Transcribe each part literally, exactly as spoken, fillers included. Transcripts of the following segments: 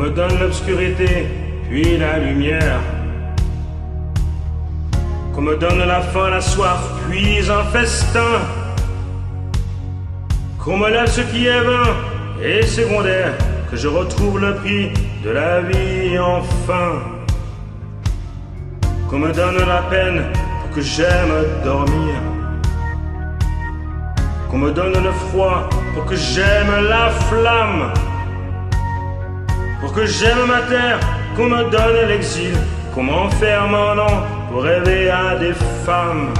me donne l'obscurité, puis la lumière. Qu'on me donne la faim, la soif, puis un festin. Qu'on me lève ce qui est vain et secondaire, que je retrouve le prix de la vie enfin. Qu'on me donne la peine pour que j'aime dormir. Qu'on me donne le froid pour que j'aime la flamme. Pour que j'aime ma terre, qu'on me donne l'exil. Qu'on m'enferme un an pour rêver à des femmes.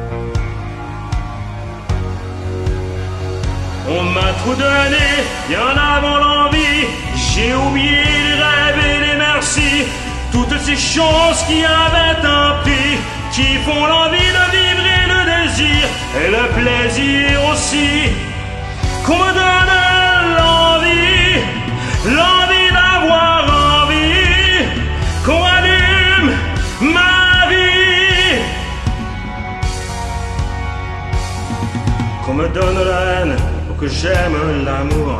On m'a trop donné, bien avant l'envie. J'ai oublié les rêves et les merci. Toutes ces choses qui avaient un prix, qui font l'envie de vivre et le désir, et le plaisir aussi. Qu'on me donne l'envie, l'envie d'avoir envie. Qu'on allume ma vie. Qu'on me donne la haine pour que j'aime l'amour.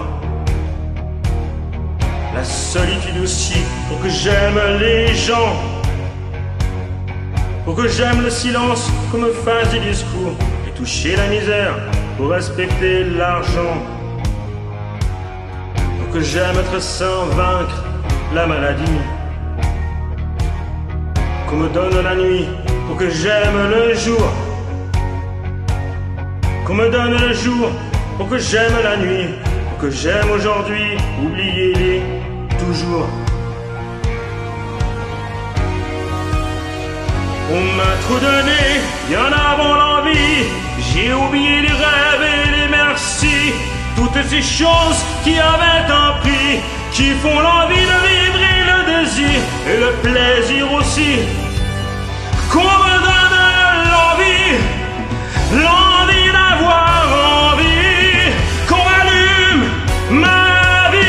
La solitude aussi, pour que j'aime les gens. Pour que j'aime le silence, qu'on me fasse des discours. Et toucher la misère, pour respecter l'argent. Pour que j'aime être sain, vaincre la maladie. Qu'on me donne la nuit, pour que j'aime le jour. Qu'on me donne le jour, pour que j'aime la nuit. Pour que j'aime aujourd'hui, oubliez-les toujours. On m'a trop donné, bien avant l'envie. J'ai oublié les rêves et les merci. Toutes ces choses qui avaient un prix, qui font l'envie de vivre et le désir, et le plaisir aussi. Qu'on me donne l'envie, l'envie d'avoir envie. Qu'on allume ma vie.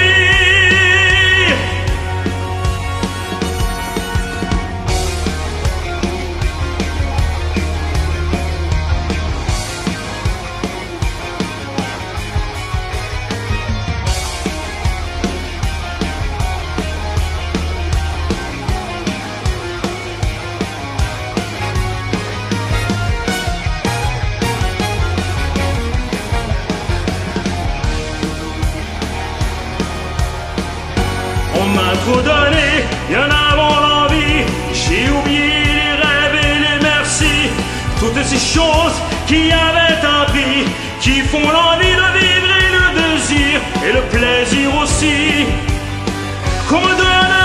On m'a trop donné, bien avant l'envie. J'ai oublié les rêves et les merci. Toutes ces choses qui avaient un prix, qui font l'envie de vivre et le désir, et le plaisir aussi. Qu'on me donne